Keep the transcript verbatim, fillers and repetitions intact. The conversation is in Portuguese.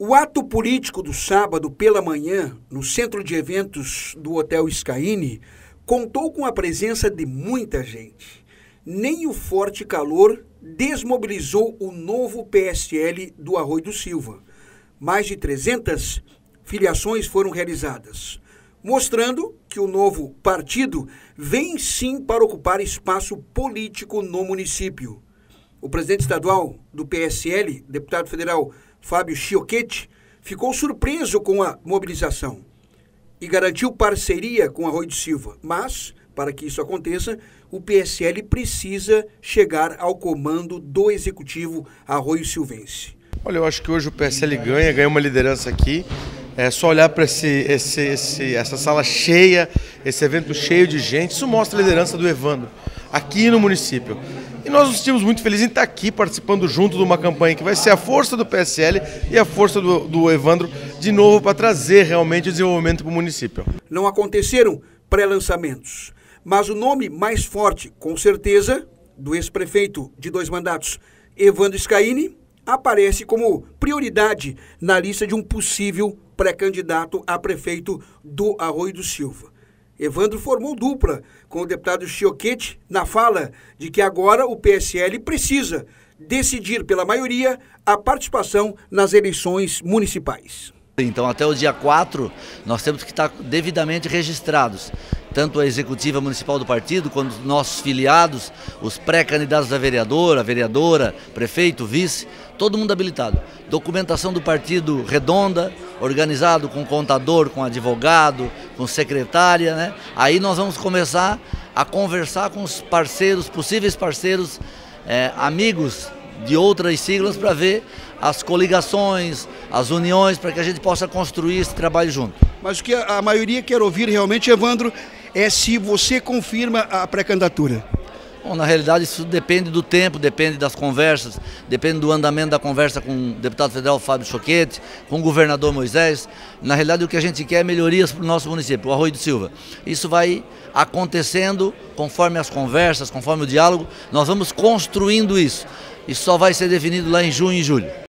O ato político do sábado pela manhã, no centro de eventos do Hotel Skyline, contou com a presença de muita gente. Nem o forte calor desmobilizou o novo P S L do Arroio do Silva. Mais de trezentas filiações foram realizadas, mostrando que o novo partido vem sim para ocupar espaço político no município. O presidente estadual do P S L, deputado federal Fábio Chiocchetti, ficou surpreso com a mobilização e garantiu parceria com Arroio do Silva. Mas, para que isso aconteça, o P S L precisa chegar ao comando do executivo arroio-silvense. Olha, eu acho que hoje o P S L ganha, ganha uma liderança aqui. É só olhar para esse, esse, esse, essa sala cheia, esse evento cheio de gente. Isso mostra a liderança do Evandro aqui no município. E nós nos sentimos muito felizes em estar aqui participando junto de uma campanha que vai ser a força do P S L e a força do, do Evandro de novo para trazer realmente o desenvolvimento para o município. Não aconteceram pré-lançamentos, mas o nome mais forte, com certeza, do ex-prefeito de dois mandatos, Evandro Scaini, aparece como prioridade na lista de um possível pré-candidato a prefeito do Arroio do Silva. Evandro formou dupla com o deputado Chiocchetti na fala de que agora o P S L precisa decidir pela maioria a participação nas eleições municipais. Então até o dia quatro nós temos que estar devidamente registrados, tanto a executiva municipal do partido, quanto os nossos filiados, os pré-candidatos a vereador, a vereadora, prefeito, vice, todo mundo habilitado. Documentação do partido redonda, organizado com contador, com advogado, com secretária, né? Aí nós vamos começar a conversar com os parceiros, possíveis parceiros, é, amigos de outras siglas, para ver as coligações, as uniões, para que a gente possa construir esse trabalho junto. Mas o que a maioria quer ouvir realmente, Evandro, é se você confirma a pré-candidatura. Bom, na realidade isso depende do tempo, depende das conversas, depende do andamento da conversa com o deputado federal Fábio Chiocchetti, com o governador Moisés. Na realidade o que a gente quer é melhorias para o nosso município, o Arroio do Silva. Isso vai acontecendo conforme as conversas, conforme o diálogo, nós vamos construindo isso. Isso só vai ser definido lá em junho e julho.